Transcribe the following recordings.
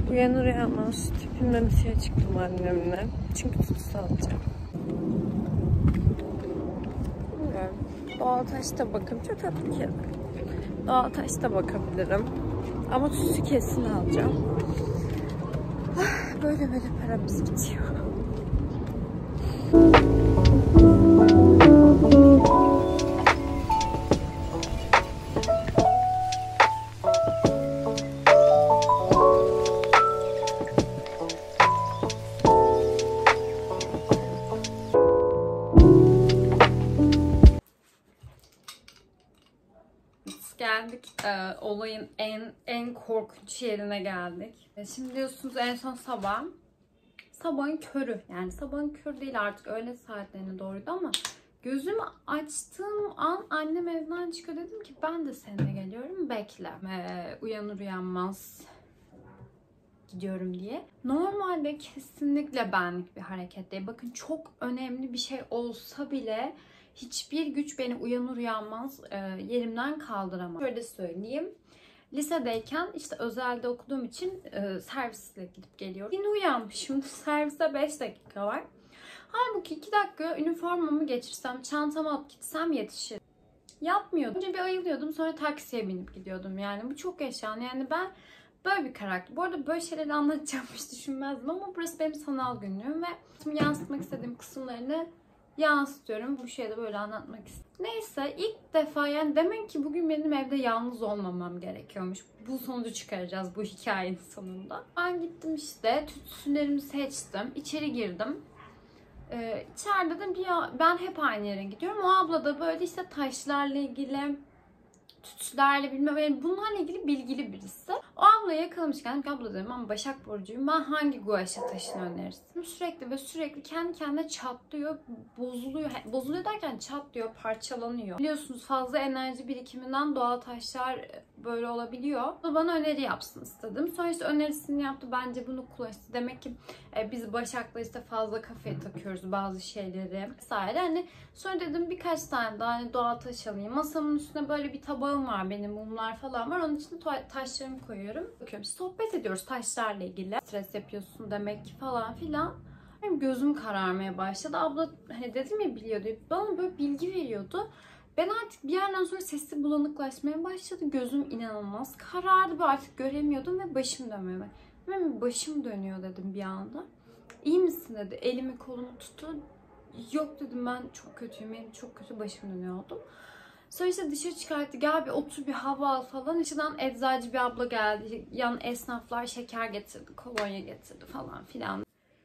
Uyanır uyanmaz tipimle dışarı çıktım annemle. Çünkü tutusu alacağım. Bilmiyorum. Doğal taşta bakın. Çok tatlı ki. Doğal taşta bakabilirim. Ama tutusu kesin alacağım. Böyle paramız bitiyor. Geldik. Olayın en korkunç yerine geldik. Şimdi diyorsunuz en son sabahın körü. Yani sabahın körü değil, artık öğle saatlerine doğruydu ama gözümü açtığım an annem evden çıkıyor. Dedim ki ben de seninle geliyorum, bekle. Uyanır uyanmaz gidiyorum diye. Normalde kesinlikle benlik bir hareket değil. Bakın, çok önemli bir şey olsa bile hiçbir güç beni uyanır uyanmaz yerimden kaldıramaz. Şöyle söyleyeyim. Lisedeyken işte özelde okuduğum için servisle gidip geliyorum. Yine uyanmışım. Servise 5 dakika var. Halbuki 2 dakika üniformamı geçirsem, çantamı alıp gitsem yetişir. Yapmıyordum. Önce bir ayılıyordum, sonra taksiye binip gidiyordum. Yani bu çok yaşandı. Yani ben böyle bir karakter. Bu arada böyle şeyleri anlatacağım hiç düşünmezdim ama burası benim sanal günlüğüm ve yansıtmak istediğim kısımlarını yansıtıyorum. Bu şeyi de böyle anlatmak istedim. Neyse, ilk defa yani demek ki bugün benim evde yalnız olmamam gerekiyormuş. Bu sonucu çıkaracağız bu hikayenin sonunda. Ben gittim işte, tütsülerimi seçtim. İçeri girdim. İçeride de ben hep aynı yere gidiyorum. O abla da böyle işte taşlarla ilgili, tütsülerle bilmem, yani bunlarla ilgili bilgili birisi. O ablayı yakalamışken, abla dedim ama Başak Burcu'yum, ben hangi guaşa taşını önerirsin? Sürekli kendi kendine çatlıyor, bozuluyor. Bozuluyor derken çatlıyor, parçalanıyor. Biliyorsunuz fazla enerji birikiminden doğal taşlar böyle olabiliyor. O bana öneri yapsın istedim. Sonra işte önerisini yaptı. Bence bunu kullanıştı. Demek ki biz Başak'la işte fazla kafaya takıyoruz bazı şeyleri vesaire. Hani sonra dedim birkaç tane daha hani doğal taş alayım. Masamın üstüne böyle bir tabağım var benim, mumlar falan var. Onun içine taşlarımı koyuyorum. Bakıyorum, sohbet ediyoruz taşlarla ilgili. Stres yapıyorsun demek ki falan filan. Benim gözüm kararmaya başladı. Abla hani dedim ya biliyor diye bana böyle bilgi veriyordu. Ben artık bir yerden sonra sesi bulanıklaşmaya başladı. Gözüm inanılmaz karardı ve artık göremiyordum ve başım dönmüyor. Benim başım dönüyor dedim bir anda. İyi misin dedi. Elimi kolumu tuttu. Yok dedim, ben çok kötüyüm. Benim çok kötü başım dönüyor oldum. Sonra işte dışarı çıkarttı. Gel bir otur, bir hava al falan. İçinden eczacı bir abla geldi. Yan esnaflar şeker getirdi, kolonya getirdi falan filan.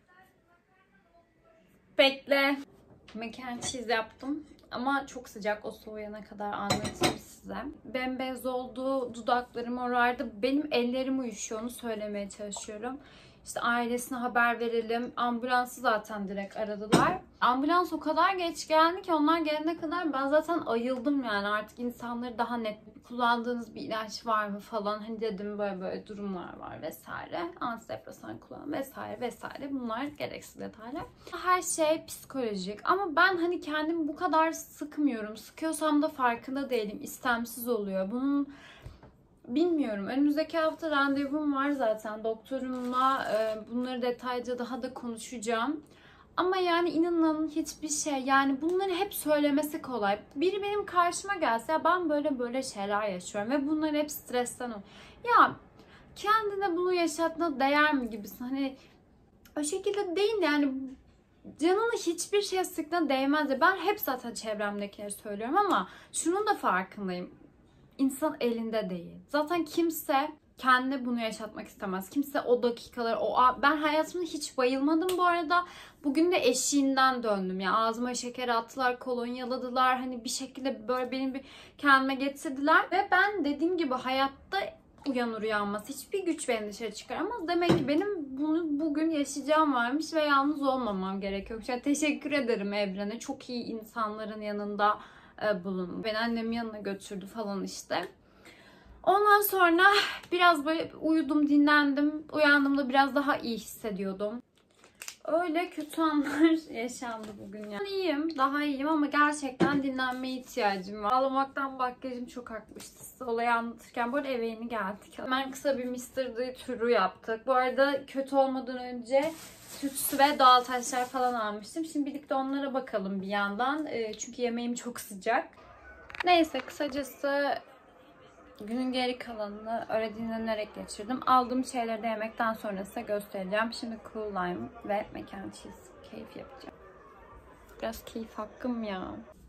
Bekle. Mac and cheese yaptım. Ama çok sıcak, o soğuyana kadar anlatayım size. Bembeyaz oldu, dudaklarım morardı. Benim ellerim uyuşuyor, onu söylemeye çalışıyorum. İşte ailesine haber verelim. Ambulansı zaten direkt aradılar. Ambulans o kadar geç geldi ki onlar gelene kadar ben zaten ayıldım yani. Artık insanları daha net, kullandığınız bir ilaç var mı falan hani dedim, böyle durumlar var vesaire. Antidepresan kullan vesaire. Bunlar gereksiz detaylar. Her şey psikolojik ama ben hani kendimi bu kadar sıkmıyorum. Sıkıyorsam da farkında değilim. İstemsiz oluyor. Bunun bilmiyorum. Önümüzdeki hafta randevum var zaten. Doktorumla bunları detaylıca daha da konuşacağım. Ama yani inanın hiçbir şey, yani bunları hep söylemesi kolay. Biri benim karşıma gelse ya ben böyle şeyler yaşıyorum ve bunlar hep stresten oluyor. Ya kendine bunu yaşatına değer mi gibisin? Hani o şekilde değil yani, canını hiçbir şeye sıkına değmez. Ben hep zaten çevremdekileri söylüyorum ama şunun da farkındayım. İnsan elinde değil. Zaten kimse kendine bunu yaşatmak istemez. Kimse o dakikalar, ben hayatımda hiç bayılmadım bu arada. Bugün de eşiğinden döndüm. Ya ağzıma şeker attılar, kolonyaladılar. Hani bir şekilde böyle benim bir kendime getirdiler. Ve ben dediğim gibi hayatta uyanır uyanmaz hiçbir güç beni dışarı çıkaramaz. Demek ki benim bunu bugün yaşayacağım varmış ve yalnız olmamam gerekiyormuş. Yani teşekkür ederim evrene. Çok iyi insanların yanında bulundu. Beni annemin yanına götürdü falan işte. Ondan sonra biraz böyle uyudum, dinlendim. Uyandığımda biraz daha iyi hissediyordum. Öyle kötü anlar yaşandı bugün yani. İyiyim, daha iyiyim ama gerçekten dinlenmeye ihtiyacım var. Ağlamaktan makyajım çok akmıştı. Size olayı anlatırken bu arada eve yeni geldik. Hemen kısa bir Mr. D turu yaptık. Bu arada kötü olmadan önce süt ve doğal taşlar falan almıştım. Şimdi birlikte onlara bakalım bir yandan. Çünkü yemeğim çok sıcak. Neyse kısacası günün geri kalanını öyle dinlenerek geçirdim. Aldığım şeyleri de yemekten sonra size göstereceğim. Şimdi Cool Lime ve Mac and Cheese keyif yapacağım. Biraz keyif hakkım ya.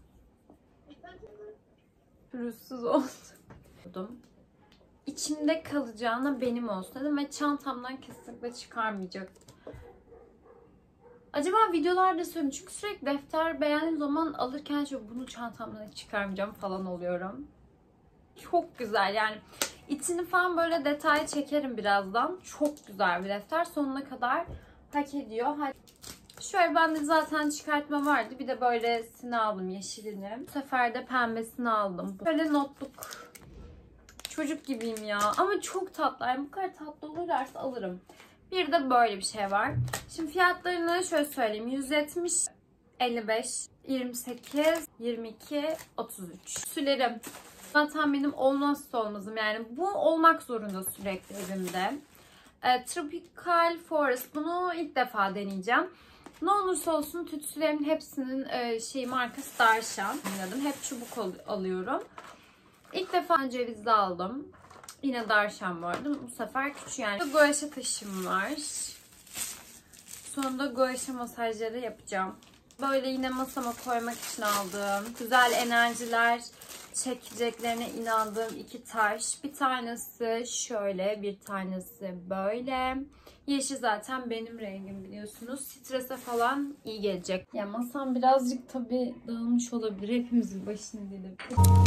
Pürüzsüz olsun. İçimde kalacağına benim olsun dedim ve çantamdan kesinlikle çıkarmayacaktım. Acaba videolarda söyleyeyim çünkü sürekli defter beğendiğim zaman alırken bunu çantamdan hiç çıkarmayacağım falan oluyorum. Çok güzel yani içini falan böyle detay çekerim birazdan. Çok güzel bir defter, sonuna kadar hak ediyor. Şöyle ben de zaten çıkartma vardı. Bir de böylesini aldım, yeşilini. Bu sefer de pembesini aldım. Böyle notluk. Çocuk gibiyim ya. Ama çok tatlı. Yani bu kadar tatlı olurlarsa alırım. Bir de böyle bir şey var. Şimdi fiyatlarını şöyle söyleyeyim. 170, 55, 28, 22, 33. Sülerim. Zaten benim olmazsa olmazım. Yani bu olmak zorunda sürekli evimde. Tropical Forest. Bunu ilk defa deneyeceğim. Ne olursa olsun tütsülerimin hepsinin markası Darshan. Hep çubuk alıyorum. İlk defa cevizli aldım. Yine Darshan vardı. Bu sefer küçük yani. Guaşa taşım var. Sonunda guaşa masajları yapacağım. Böyle yine masama koymak için aldığım güzel enerjiler çekeceklerine inandığım iki taş. Bir tanesi şöyle, bir tanesi böyle. Yeşil zaten benim rengim biliyorsunuz. Strese falan iyi gelecek. Ya masam birazcık tabii dağılmış olabilir. Hepimizin başına gelir.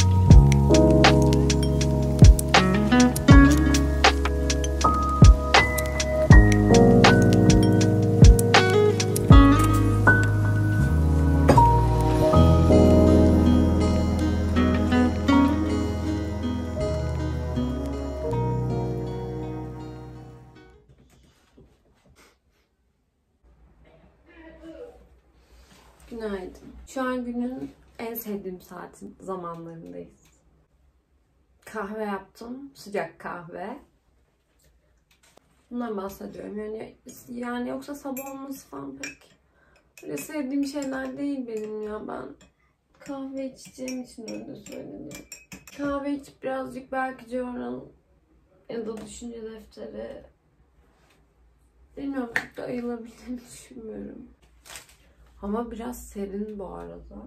Günaydın. Şu an günün en sevdiğim zamanlarındayız. Kahve yaptım. Sıcak kahve. Bundan bahsediyorum. Yani yoksa sabah olması falan pek böyle sevdiğim şeyler değil benim ya. Ben kahve içeceğim için öyle söyleniyorum. Kahve içip birazcık belki journal ya da düşünce defteri, bilmiyorum, çok da ayılabildiğimi düşünmüyorum. Hava biraz serin bu arada.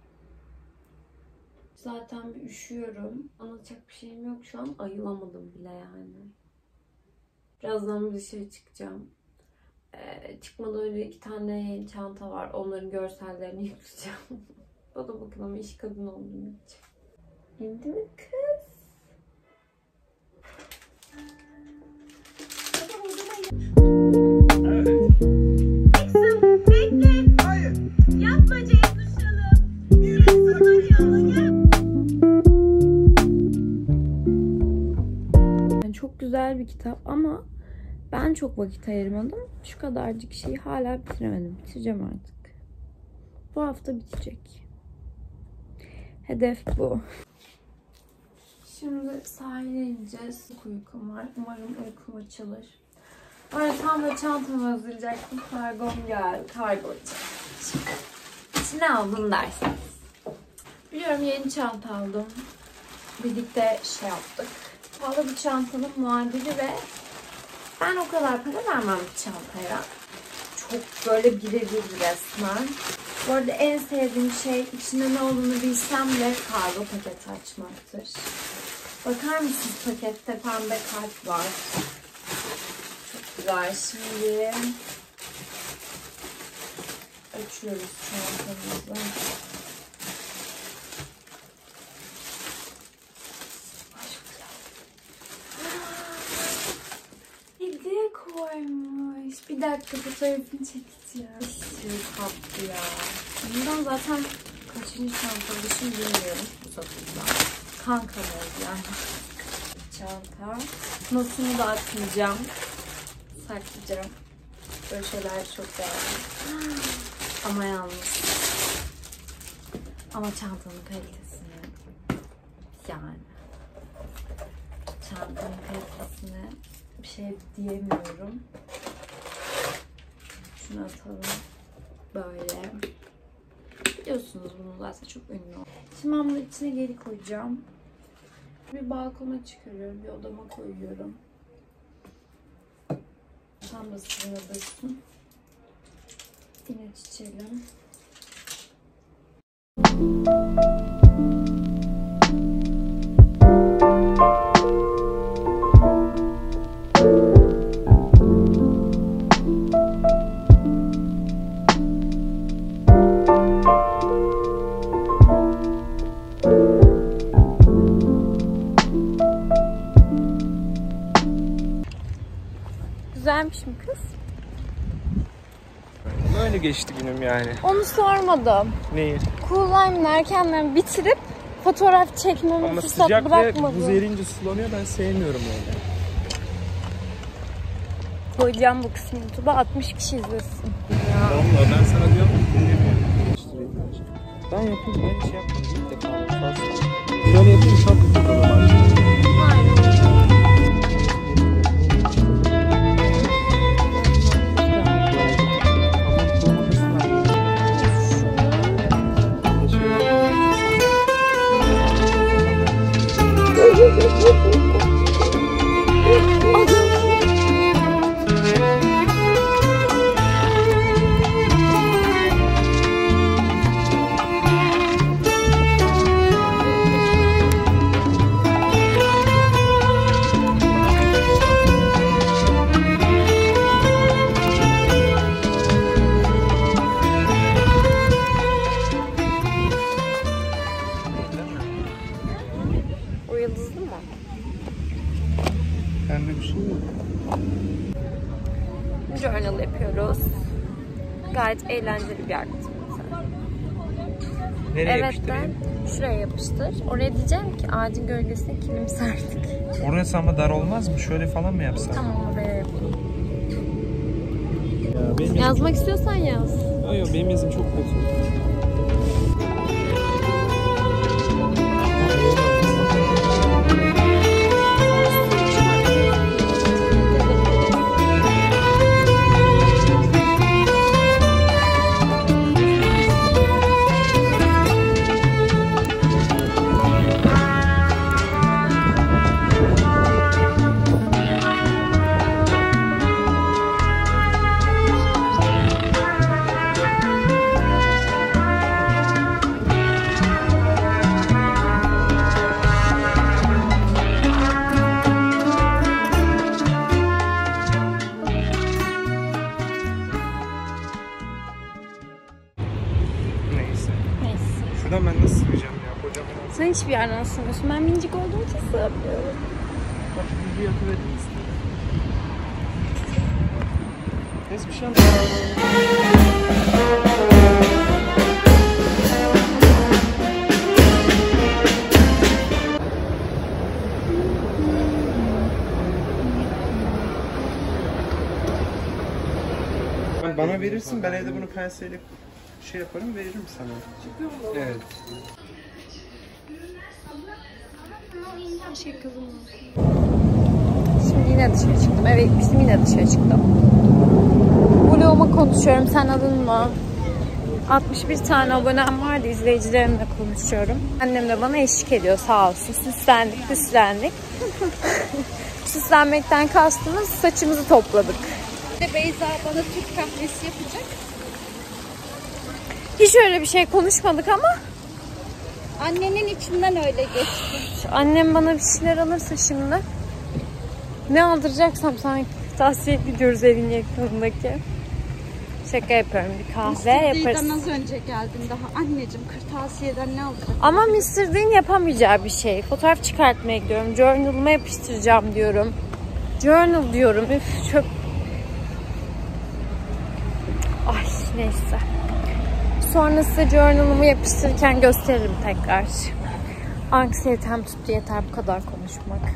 Zaten bir üşüyorum. Anlatacak bir şeyim yok şu an. Ayılamadım bile yani. Birazdan bir dışarı çıkacağım. Çıkmadan önce 2 tane yeni çanta var. Onların görsellerini yükleyeceğim. O da bakın ama iş kadın olduğum için. İndi mi kız? Çok güzel bir kitap ama ben çok vakit ayırmadım. Şu kadarcık şeyi hala bitiremedim. Bitireceğim artık. Bu hafta bitecek. Hedef bu. Şimdi sahile ineceğiz. Uykum var. Umarım uykum açılır. Böyle tam da çantamı hazırlayacaktım. Kargom geldi. Kargo açacağım. Ne aldım derseniz. Biliyorum yeni çanta aldım. Birlikte yaptık. Pahalı bir çantanın muadili ve ben o kadar para vermem bir çantaya. Çok böyle birebir resmen. Bu arada en sevdiğim şey içinde ne olduğunu bilsem bile kargo paketi açmaktır. Bakar mısınız, pakette pembe kalp var. Çok güzel. Şimdi açıyoruz çantamızı. Hediye koymuş. Bir dakika fotoğrafını çekeceğim. Çok tatlı ya. Bundan zaten kaçıncı çantamışım bilmiyorum bu satımda. Kankamız yani. Çanta. Notumu da atmayacağım. Saklayacağım. Böyle şeyler çok değerli. Ama yalnız. Ama çantanın kalitesini yani. Çantanın kalitesine bir şey diyemiyorum. Şunu atalım. Böyle. Biliyorsunuz bunu zaten çok ünlü. Şimdi ben bunu içine geri koyacağım. Bir balkona çıkarıyorum. Bir odama koyuyorum. Tam da sığdırırsın. Yine çiçeğim. Güzelmiş mi kız? Böyle geçti günüm yani. Onu sormadım. Neyi? Cool Lime'ın erkenden bitirip fotoğraf çekmeme Ama fırsat sıcak ve bırakmadım. buz erince sulanıyor, ben sevmiyorum öyle. Koyacağım bu kısmı YouTube'a, 60 kişi izlesin. Vallahi ben sana diyorum ben yapayım, ben hiç yapmadım ilk defa. Şöyle yapayım, çok hızlı kalır. O yıldızlı mı? Bende bir şey yok. Journal yapıyoruz. Gayet eğlenceli bir aktivite. Nereye Evet, yapıştırayım? şuraya yapıştır. Oraya diyeceğim ki ağacın gölgesine kilim serdik. Orası ama dar olmaz mı? Şöyle falan mı yapsam? Tamam, oraya yapalım. Ya benim Yazmak istiyorsan yaz. Yok, benim yazım çok kötü. Neyse. Şuradan ben nasıl sığacağım ya kocaman? Sen hiçbir yerden sığmıyorsun. Ben minicik olduğum için sığabiliyorum. Bak bir yatıverdim istedim. Neyse bir şey Bana verirsin, ben evde bunu penseyle şey yaparım, veririm sana. Evet. Şimdi yine dışarı çıktım. Eve gitmiştim, yine dışarı çıktım. Vloguma konuşuyorum. Sen adın mı? 61 tane abonem vardı. İzleyicilerimle konuşuyorum. Annem de bana eşlik ediyor sağ olsun. Süslendik. Süslenmekten kastımız saçımızı topladık. Beyza bana Türk kahvesi yapacak. Hiç öyle bir şey konuşmadık ama Annenin içinden öyle geçti. annem bana bir şeyler alırsa şimdi ne aldıracaksam sanki tavsiye ediyoruz evin yakınındaki. Şaka yapıyorum, bir kahve yaparız. az önce geldin daha. Anneciğim kırtasiyeden ne alacak? Ama Mr. Dean yapamayacağı bir şey. Fotoğraf çıkartmaya gidiyorum. Journal'ıma yapıştıracağım diyorum. Journal diyorum. Üf çok... Ay neyse. Sonra size journal'ımı yapıştırırken gösteririm tekrar. Anksiyetem tuttu, yeter bu kadar konuşmak.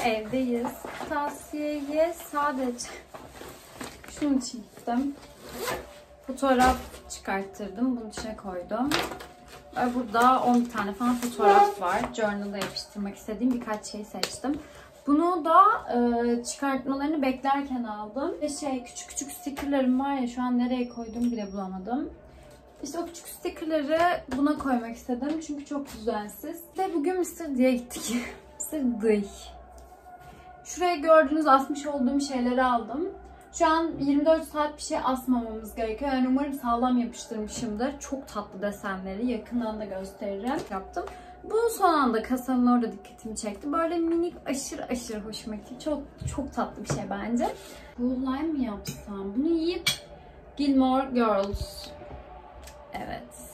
evdeyiz. Tavsiyeye sadece şunun için gittim. Fotoğraf çıkarttırdım. Bunun içine koydum. Burada 10 tane falan fotoğraf var. Journal'da yapıştırmak istediğim birkaç şey seçtim. Bunu da çıkartmalarını beklerken aldım. Ve küçük küçük stickerlarım var ya, şu an nereye koyduğumu bile bulamadım. İşte o küçük stickerları buna koymak istedim. Çünkü çok düzensiz. Ve bugün Mr. D'ye gittik. Mr. D. Şuraya gördüğünüz asmış olduğum şeyleri aldım. Şu an 24 saat bir şey asmamamız gerekiyor. Yani umarım sağlam yapıştırmışımdır. Çok tatlı desenleri. Yakından da gösteririm. Yaptım. Bu son anda kasanın orada dikkatimi çekti. Böyle minik, aşırı hoşuma gitti. Çok tatlı bir şey bence. Bu lime mi yapsam? Bunu yiyip Gilmore Girls. Evet.